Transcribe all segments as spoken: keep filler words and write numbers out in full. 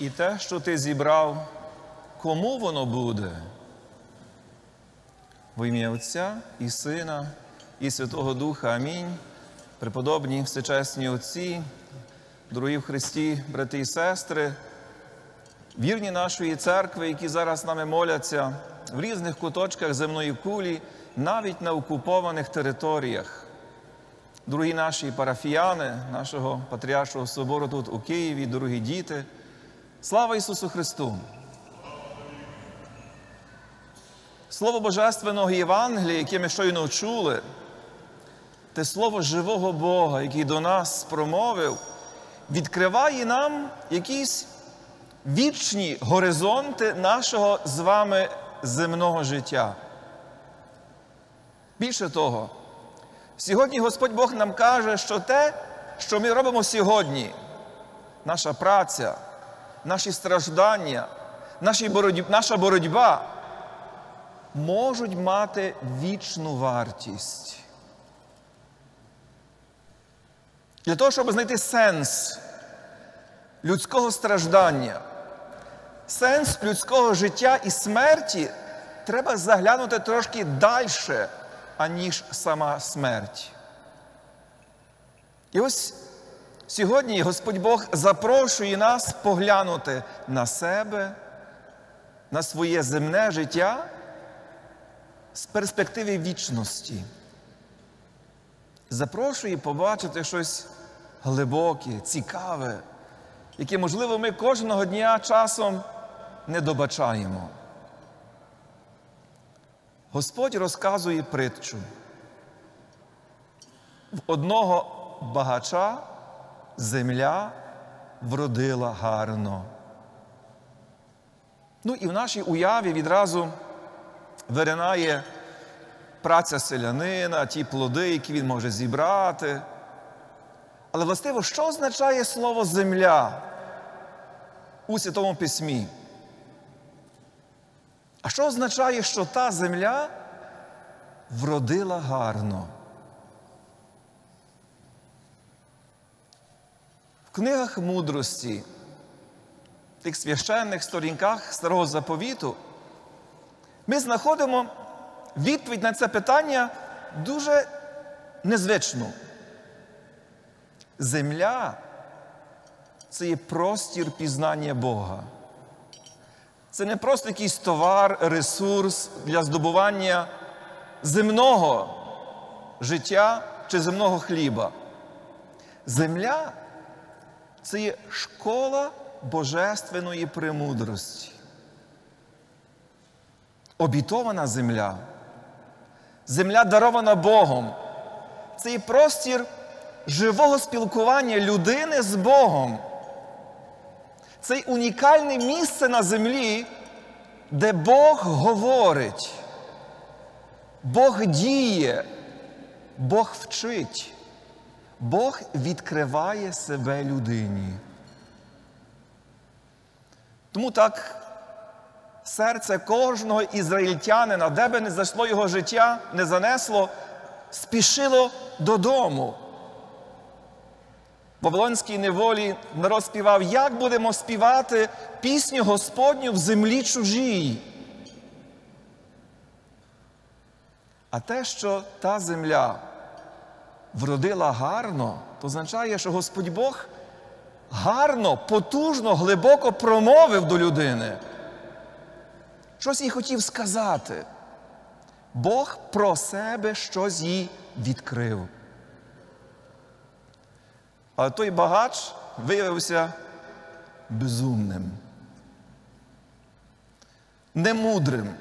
І те, що ти зібрав, кому воно буде? Во ім'я Отця і Сина, і Святого Духа. Амінь. Преподобні, всечесні отці, дорогі в Христі, брати і сестри, вірні нашої церкви, які зараз з нами моляться в різних куточках земної кулі, навіть на окупованих територіях. Дорогі наші парафіяни, нашого Патріаршого собору тут у Києві, дорогі діти, слава Ісусу Христу! Слово Божественного Євангелія, яке ми щойно чули, те слово живого Бога, який до нас промовив, відкриває нам якісь вічні горизонти нашого з вами земного життя. Більше того, сьогодні Господь Бог нам каже, що те, що ми робимо сьогодні, наша праця, наші страждання, наша боротьба, можуть мати вічну вартість. Для того, щоб знайти сенс людського страждання, сенс людського життя і смерті, треба заглянути трошки далі, аніж сама смерть. І ось сьогодні Господь Бог запрошує нас поглянути на себе, на своє земне життя з перспективи вічності. Запрошує побачити щось глибоке, цікаве, яке, можливо, ми кожного дня часом не добачаємо. Господь розказує притчу. В одного багача земля вродила гарно. Ну і в нашій уяві відразу виринає праця селянина, ті плоди, які він може зібрати. Але, властиво, що означає слово «земля» у Святому Письмі? А що означає, що та земля вродила гарно? В книгах мудрості, в тих священних сторінках Старого Заповіту, ми знаходимо відповідь на це питання дуже незвичну. Земля – це є простір пізнання Бога. Це не просто якийсь товар, ресурс для здобування земного життя чи земного хліба. Земля – це є школа божественної премудрості. Обітована земля, земля, дарована Богом, це є простір живого спілкування людини з Богом. Це унікальне місце на землі, де Бог говорить, Бог діє, Бог вчить, Бог відкриває себе людині. Тому так серце кожного ізраїльтянина, де би не зайшло його життя, не занесло, спішило додому. В Вавилонській неволі народ співав: як будемо співати пісню Господню в землі чужій. А те, що та земля вродила гарно, то означає, що Господь Бог гарно, потужно, глибоко промовив до людини. Щось їй хотів сказати. Бог про себе щось їй відкрив. Але той багач виявився безумним, немудрим,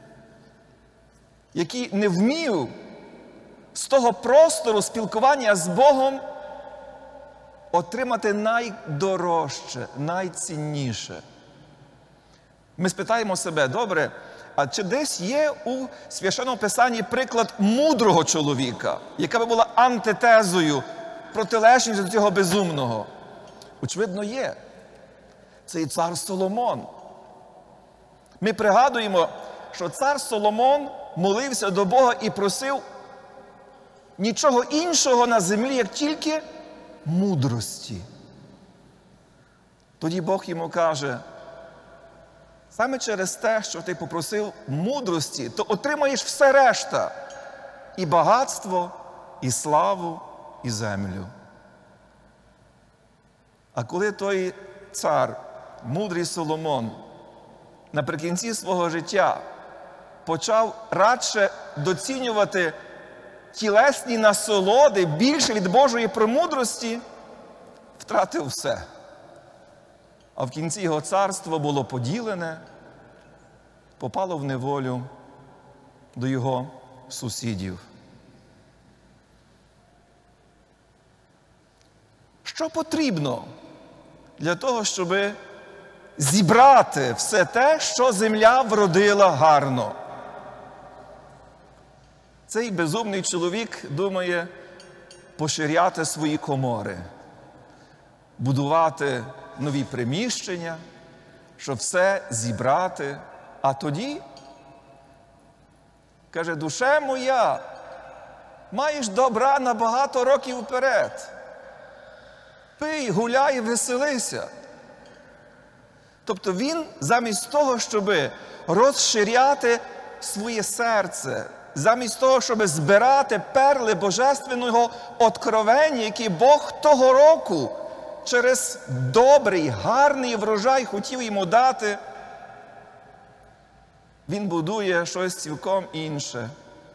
який не вмів з того простору спілкування з Богом отримати найдорожче, найцінніше. Ми спитаємо себе: добре, а чи десь є у Священному Писанні приклад мудрого чоловіка, яка би була антитезою, протилежністю до цього безумного? Очевидно, є. Це і цар Соломон. Ми пригадуємо, що цар Соломон молився до Бога і просив нічого іншого на землі, як тільки мудрості. Тоді Бог йому каже: саме через те, що ти попросив мудрості, то отримаєш все решта – і багатство, і славу, і землю. А коли той цар, мудрий Соломон, наприкінці свого життя почав радше доцінювати тілесні насолоди більше від Божої премудрості, втратив все. А в кінці його царство було поділене, попало в неволю до його сусідів. Що потрібно для того, щоб зібрати все те, що земля вродила гарно? Цей безумний чоловік думає поширяти свої комори, будувати нові приміщення, щоб все зібрати. А тоді, каже: душе моя, маєш добра на багато років вперед. Пий, гуляй, веселися. Тобто він замість того, щоб розширяти своє серце, замість того, щоб збирати перли божественного откровення, які Бог того року через добрий, гарний врожай хотів йому дати, він будує щось цілком інше.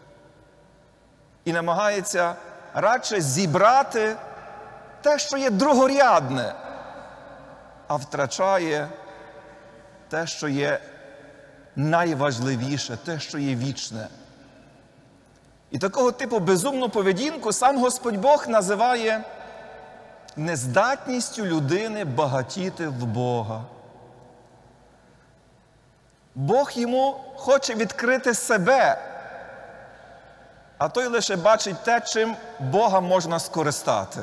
І намагається радше зібрати те, що є другорядне, а втрачає те, що є найважливіше, те, що є вічне. І такого типу безумну поведінку сам Господь Бог називає нездатністю людини багатіти в Бога. Бог йому хоче відкрити себе, а той лише бачить те, чим Бога можна скористати.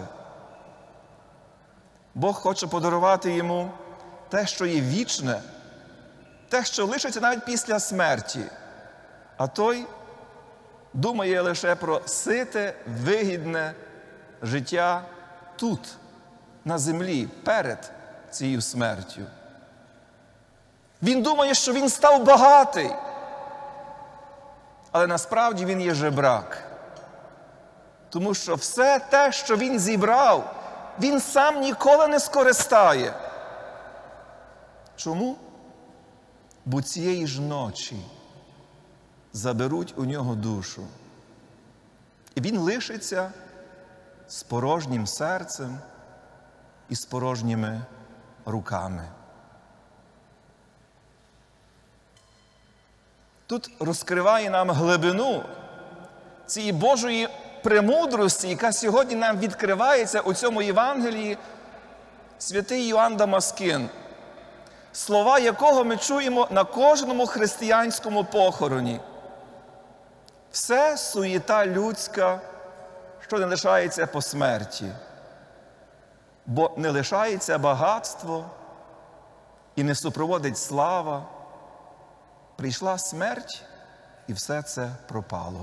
Бог хоче подарувати йому те, що є вічне, те, що лишиться навіть після смерті, а той думає лише про сите, вигідне життя тут, на землі, перед цією смертю. Він думає, що він став багатий, але насправді він є жебрак. Тому що все те, що він зібрав, він сам ніколи не скористає. Чому? Бо цієї ж ночі заберуть у нього душу. І він лишиться з порожнім серцем і з порожніми руками. Тут розкриває нам глибину цієї Божої премудрості, яка сьогодні нам відкривається у цьому Євангелії, святий Йоанн Дамаскин, слова якого ми чуємо на кожному християнському похороні. Все суєта людська, що не лишається по смерті, бо не лишається багатство і не супроводить слава. Прийшла смерть, і все це пропало.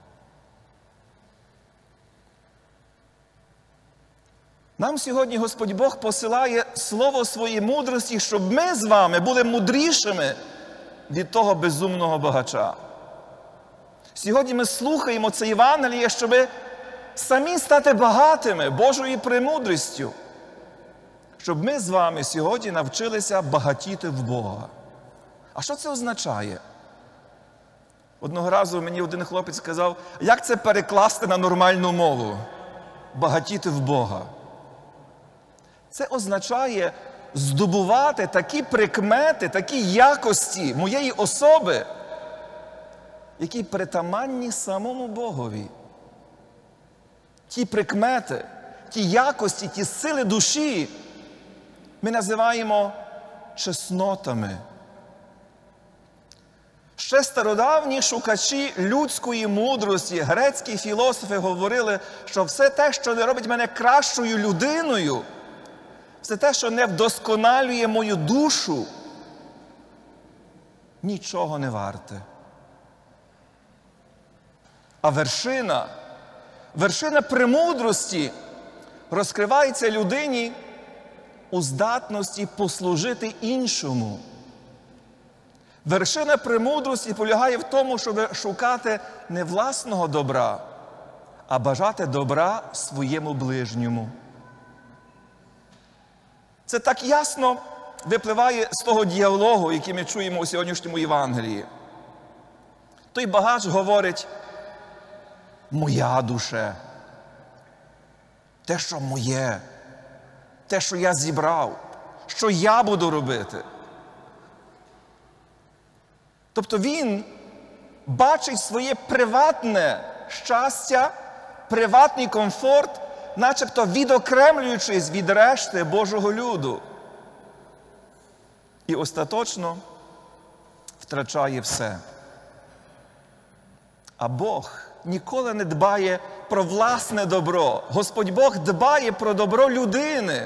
Нам сьогодні Господь Бог посилає слово своєї мудрості, щоб ми з вами були мудрішими від того безумного багача. Сьогодні ми слухаємо це Євангеліє, щоб самі стати багатими Божою премудрістю, щоб ми з вами сьогодні навчилися багатіти в Бога. А що це означає? Одного разу мені один хлопець сказав, як це перекласти на нормальну мову? Багатіти в Бога. Це означає здобувати такі прикмети, такі якості моєї особи, які притаманні самому Богові. Ті прикмети, ті якості, ті сили душі ми називаємо чеснотами. Ще стародавні шукачі людської мудрості, грецькі філософи говорили, що все те, що не робить мене кращою людиною, все те, що не вдосконалює мою душу, нічого не варте. А вершина, вершина премудрості розкривається людині, у здатності послужити іншому. Вершина премудрості полягає в тому, щоб шукати не власного добра, а бажати добра своєму ближньому. Це так ясно випливає з того діалогу, який ми чуємо у сьогоднішньому Євангелії. Той багач говорить: «Моя душе, те, що моє, те, що я зібрав, що я буду робити». Тобто він бачить своє приватне щастя, приватний комфорт, начебто відокремлюючись від решти Божого люду. І остаточно втрачає все. А Бог ніколи не дбає про власне добро. Господь Бог дбає про добро людини.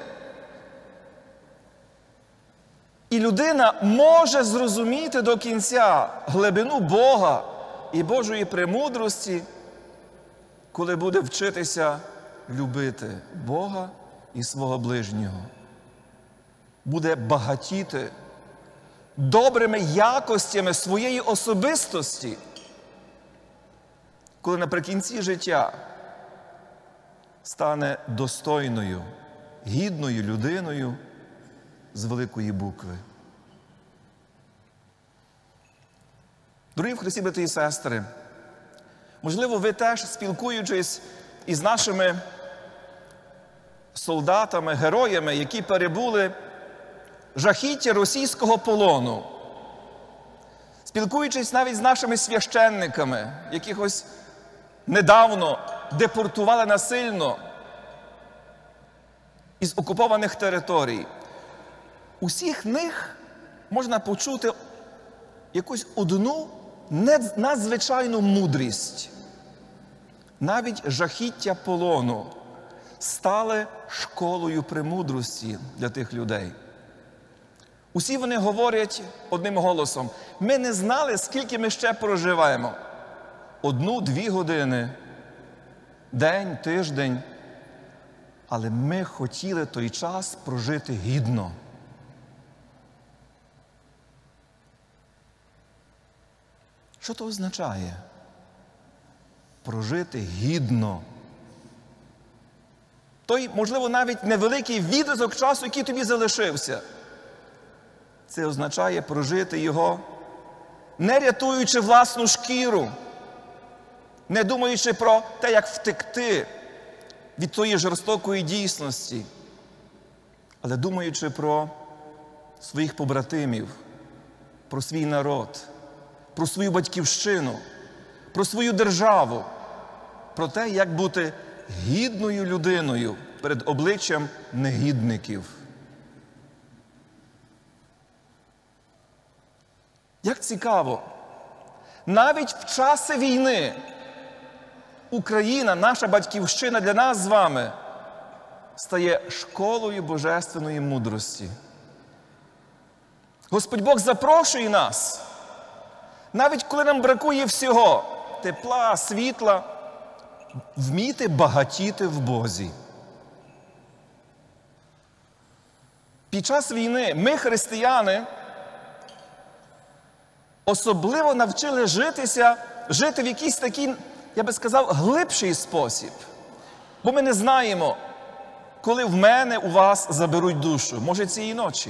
І людина може зрозуміти до кінця глибину Бога і Божої премудрості, коли буде вчитися любити Бога і свого ближнього. Буде багатіти добрими якостями своєї особистості, коли наприкінці життя стане достойною, гідною людиною з великої букви. Дорогі в Христі, брати і сестри, можливо, ви теж, спілкуючись із нашими солдатами, героями, які перебули жахіття російського полону, спілкуючись навіть з нашими священниками, яких ось недавно депортували насильно із окупованих територій, усіх них можна почути якусь одну надзвичайну мудрість. Навіть жахіття полону стали школою премудрості для тих людей. Усі вони говорять одним голосом: ми не знали, скільки ми ще проживаємо. Одну-дві години, день, тиждень. Але ми хотіли той час прожити гідно. Що то означає? Прожити гідно. Той, можливо, навіть невеликий відрізок часу, який тобі залишився. Це означає прожити його, не рятуючи власну шкіру, не думаючи про те, як втекти від тої жорстокої дійсності, але думаючи про своїх побратимів, про свій народ, про свою батьківщину, про свою державу, про те, як бути гідною людиною перед обличчям негідників. Як цікаво, навіть в часи війни Україна, наша батьківщина, для нас з вами стає школою божественної мудрості. Господь Бог запрошує нас, навіть коли нам бракує всього – тепла, світла, вміти багатіти в Бозі. Під час війни ми, християни, особливо навчили житися, жити в якийсь такий, я би сказав, глибший спосіб. Бо ми не знаємо, коли в мене, у вас заберуть душу. Може, цієї ночі.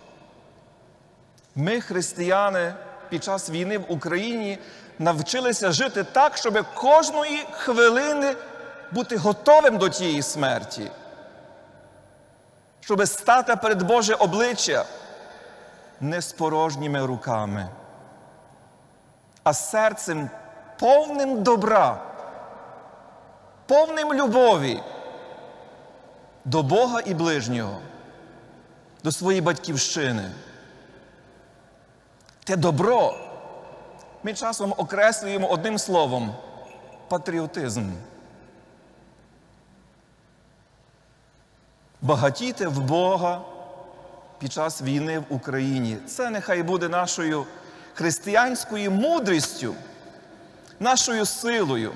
Ми, християни, під час війни в Україні навчилися жити так, щоб кожної хвилини бути готовим до тієї смерті. Щоб стати перед Боже обличчя не з порожніми руками, а з серцем повним добра, повним любові до Бога і ближнього, до своєї батьківщини. Те добро ми часом окреслюємо одним словом – патріотизм. Багатіти в Бога під час війни в Україні – це нехай буде нашою християнською мудрістю, нашою силою.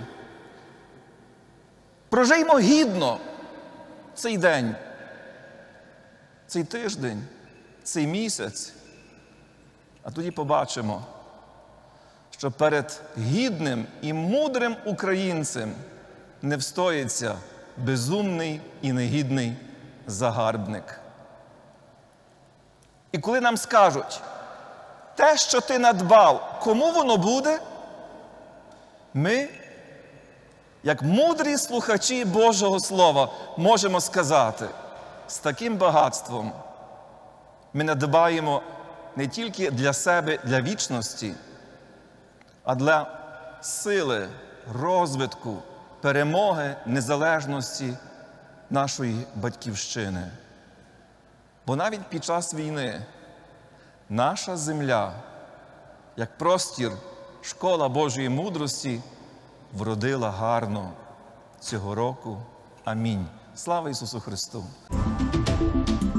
Прожиймо гідно цей день. цей тиждень, цей місяць. А тоді побачимо, що перед гідним і мудрим українцем не встоїться безумний і негідний загарбник. І коли нам скажуть, те, що ти надбав, кому воно буде? Ми, як мудрі слухачі Божого Слова, можемо сказати, з таким багатством ми надбаємо не тільки для себе, для вічності, а для сили, розвитку, перемоги, незалежності нашої батьківщини. Бо навіть під час війни наша земля, як простір, школа Божої мудрості, вродила гарно цього року. Амінь. Слава Ісусу Христу!